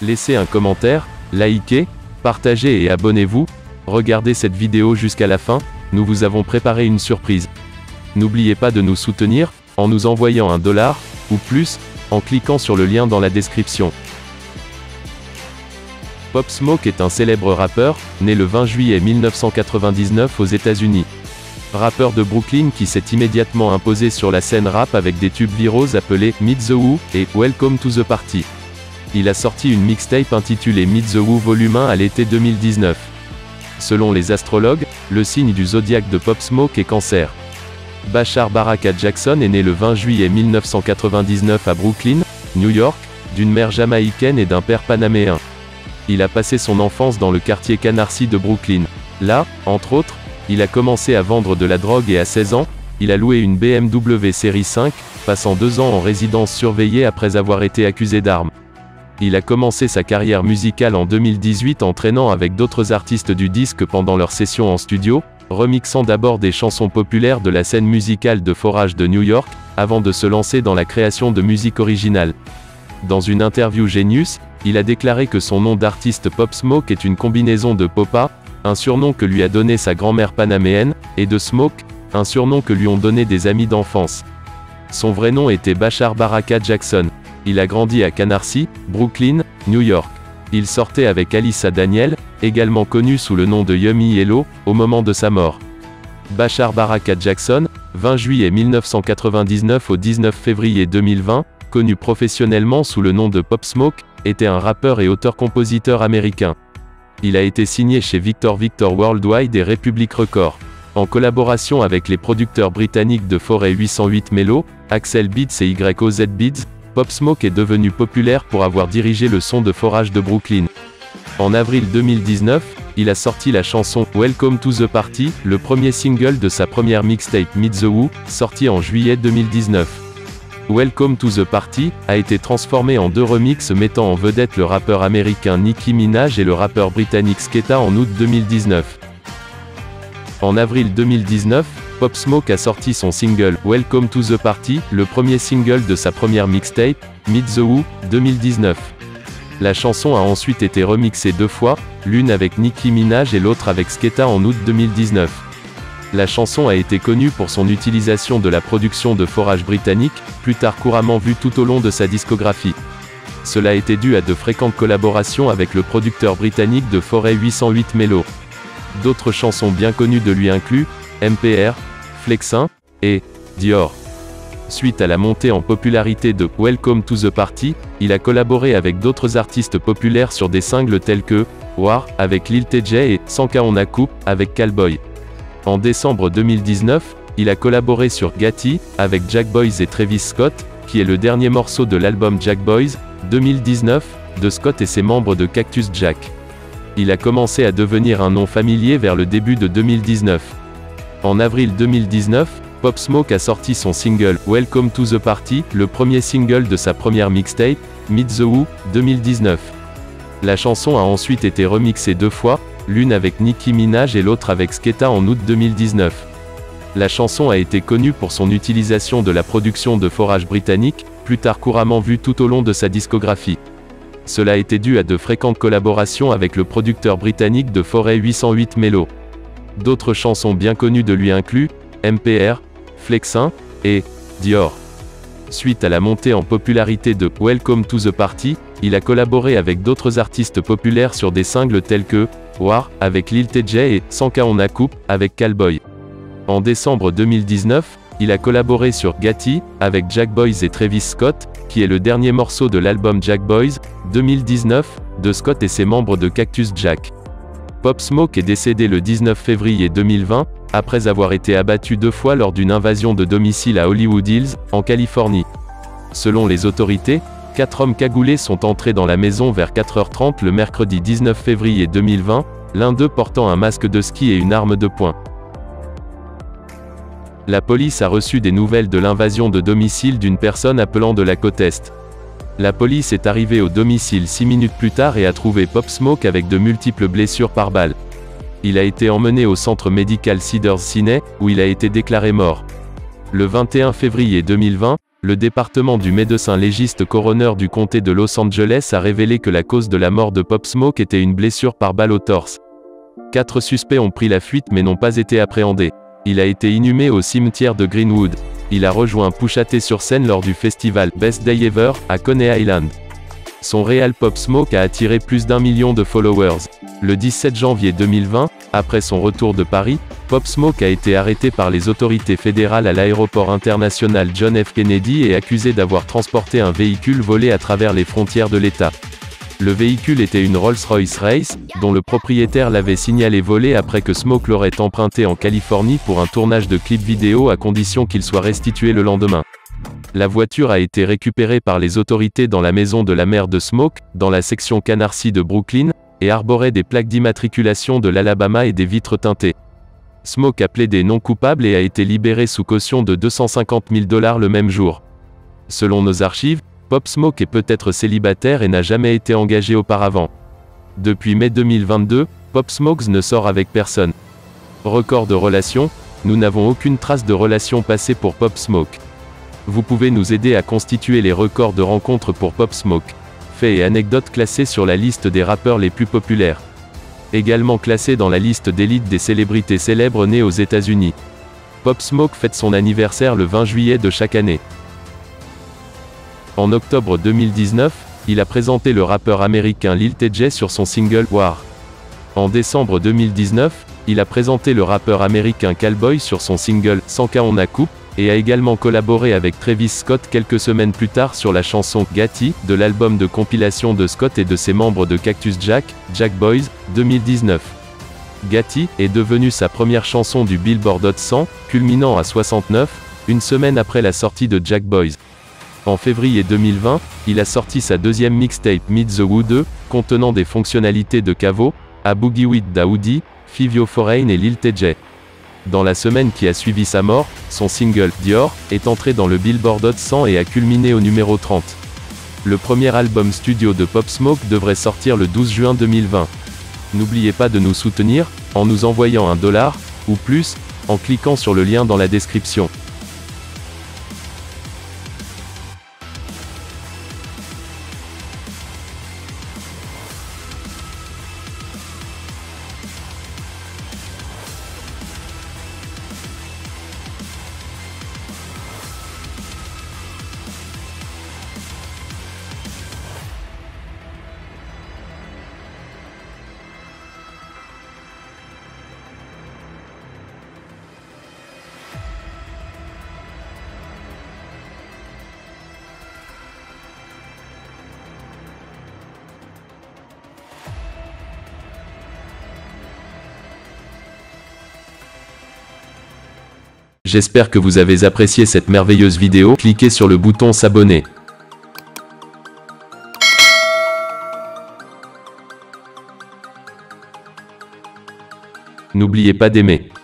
Laissez un commentaire, likez, partagez et abonnez-vous. Regardez cette vidéo jusqu'à la fin, nous vous avons préparé une surprise. N'oubliez pas de nous soutenir, en nous envoyant $1 ou plus, en cliquant sur le lien dans la description. Pop Smoke est un célèbre rappeur, né le 20 juillet 1999 aux États-Unis. Rappeur de Brooklyn qui s'est immédiatement imposé sur la scène rap avec des tubes viraux appelés Meet the Who et Welcome to the Party. Il a sorti une mixtape intitulée Meet the Who Volume 1 à l'été 2019. Selon les astrologues, le signe du zodiaque de Pop Smoke est Cancer. Bashar Baraka Jackson est né le 20 juillet 1999 à Brooklyn, New York, d'une mère jamaïcaine et d'un père panaméen. Il a passé son enfance dans le quartier Canarsie de Brooklyn. Là, entre autres, il a commencé à vendre de la drogue et à 16 ans, il a loué une BMW série 5, passant 2 ans en résidence surveillée après avoir été accusé d'armes. Il a commencé sa carrière musicale en 2018 en traînant avec d'autres artistes du disque pendant leurs sessions en studio, remixant d'abord des chansons populaires de la scène musicale de forage de New York, avant de se lancer dans la création de musique originale. Dans une interview Genius, il a déclaré que son nom d'artiste Pop Smoke est une combinaison de Popa, un surnom que lui a donné sa grand-mère panaméenne, et de Smoke, un surnom que lui ont donné des amis d'enfance. Son vrai nom était Bashar Baraka Jackson. Il a grandi à Canarsie, Brooklyn, New York. Il sortait avec Alyssa Daniel, également connue sous le nom de Yummy Hello, au moment de sa mort. Bashar Baraka Jackson, 20 juillet 1999 au 19 février 2020, connu professionnellement sous le nom de Pop Smoke, était un rappeur et auteur-compositeur américain. Il a été signé chez Victor Worldwide et Republic Records. En collaboration avec les producteurs britanniques de Foray 808 Melo, Axel Beats et YOZ Beats, Pop Smoke est devenu populaire pour avoir dirigé le son de forage de Brooklyn. En avril 2019, il a sorti la chanson Welcome to the Party, le premier single de sa première mixtape Meet the Who, sorti en juillet 2019. Welcome to the Party a été transformé en 2 remixes mettant en vedette le rappeur américain Nicki Minaj et le rappeur britannique Skepta en août 2019. En avril 2019, Pop Smoke a sorti son single Welcome to the Party, le premier single de sa première mixtape, Meet the Who, 2019. La chanson a ensuite été remixée 2 fois, l'une avec Nicki Minaj et l'autre avec Skepta en août 2019. La chanson a été connue pour son utilisation de la production de forage britannique, plus tard couramment vue tout au long de sa discographie. Cela était dû à de fréquentes collaborations avec le producteur britannique de Foray 808 Melo. D'autres chansons bien connues de lui incluent MPR, Flexin, et Dior. Suite à la montée en popularité de Welcome to the Party, il a collaboré avec d'autres artistes populaires sur des singles tels que War avec Lil TJ et 100K on a coupe avec Callboy. En décembre 2019, il a collaboré sur Gatti avec Jack Boys et Travis Scott, qui est le dernier morceau de l'album Jack Boys 2019 de Scott et ses membres de Cactus Jack. Il a commencé à devenir un nom familier vers le début de 2019. En avril 2019, Pop Smoke a sorti son single Welcome to the Party, le premier single de sa première mixtape, Meet the Who, 2019. La chanson a ensuite été remixée 2 fois, l'une avec Nicki Minaj et l'autre avec Skepta en août 2019. La chanson a été connue pour son utilisation de la production de forage britannique, plus tard couramment vue tout au long de sa discographie. Cela était dû à de fréquentes collaborations avec le producteur britannique de Foray 808 Melo. D'autres chansons bien connues de lui incluent MPR, Flexin, et Dior. Suite à la montée en popularité de Welcome to the Party, il a collaboré avec d'autres artistes populaires sur des singles tels que War avec Lil TJ et 100K on a coupe avec Callboy. En décembre 2019, il a collaboré sur Gatti avec Jack Boys et Travis Scott, qui est le dernier morceau de l'album Jack Boys 2019 de Scott et ses membres de Cactus Jack. Pop Smoke est décédé le 19 février 2020, après avoir été abattu 2 fois lors d'une invasion de domicile à Hollywood Hills, en Californie. Selon les autorités, 4 hommes cagoulés sont entrés dans la maison vers 4h30 le mercredi 19 février 2020, l'un d'eux portant un masque de ski et une arme de poing. La police a reçu des nouvelles de l'invasion de domicile d'une personne appelant de la côte Est. La police est arrivée au domicile 6 minutes plus tard et a trouvé Pop Smoke avec de multiples blessures par balle. Il a été emmené au centre médical Cedars-Sinai, où il a été déclaré mort. Le 21 février 2020, Le département du médecin légiste coroner du comté de Los Angeles a révélé que la cause de la mort de Pop Smoke était une blessure par balle au torse. 4 suspects ont pris la fuite mais n'ont pas été appréhendés. Il a été inhumé au cimetière de Greenwood. Il a rejoint Pusha T sur scène lors du festival Best Day Ever à Coney Island. Son réel Pop Smoke a attiré plus d'1 million de followers. Le 17 janvier 2020, après son retour de Paris, Pop Smoke a été arrêté par les autorités fédérales à l'aéroport international John F. Kennedy et accusé d'avoir transporté un véhicule volé à travers les frontières de l'État. Le véhicule était une Rolls-Royce Race, dont le propriétaire l'avait signalé volé après que Smoke l'aurait emprunté en Californie pour un tournage de clip vidéo à condition qu'il soit restitué le lendemain. La voiture a été récupérée par les autorités dans la maison de la mère de Smoke, dans la section Canarsie de Brooklyn, et arborait des plaques d'immatriculation de l'Alabama et des vitres teintées. Smoke a plaidé non coupable et a été libéré sous caution de $250 000 le même jour. Selon nos archives, Pop Smoke est peut-être célibataire et n'a jamais été engagé auparavant. Depuis mai 2022, Pop Smoke ne sort avec personne. Record de relation, nous n'avons aucune trace de relation passée pour Pop Smoke. Vous pouvez nous aider à constituer les records de rencontres pour Pop Smoke. Faits et anecdotes classés sur la liste des rappeurs les plus populaires. Également classé dans la liste d'élite des célébrités célèbres nées aux États-Unis. Pop Smoke fête son anniversaire le 20 juillet de chaque année. En octobre 2019, il a présenté le rappeur américain Lil TJ sur son single War. En décembre 2019, il a présenté le rappeur américain Callboy sur son single 100K on a coupe, et a également collaboré avec Travis Scott quelques semaines plus tard sur la chanson Gatti, de l'album de compilation de Scott et de ses membres de Cactus Jack, Jack Boys, 2019. Gatti est devenue sa première chanson du Billboard Hot 100, culminant à 69, une semaine après la sortie de Jack Boys. En février 2020, il a sorti sa deuxième mixtape Meet the Woo 2, contenant des fonctionnalités de Cavo, A Boogie with Daoudi, Fivio Foreign et Lil TJ. Dans la semaine qui a suivi sa mort, son single « Dior » est entré dans le Billboard Hot 100 et a culminé au numéro 30. Le premier album studio de Pop Smoke devrait sortir le 12 juin 2020. N'oubliez pas de nous soutenir, en nous envoyant $1, ou plus, en cliquant sur le lien dans la description. J'espère que vous avez apprécié cette merveilleuse vidéo. Cliquez sur le bouton s'abonner. N'oubliez pas d'aimer.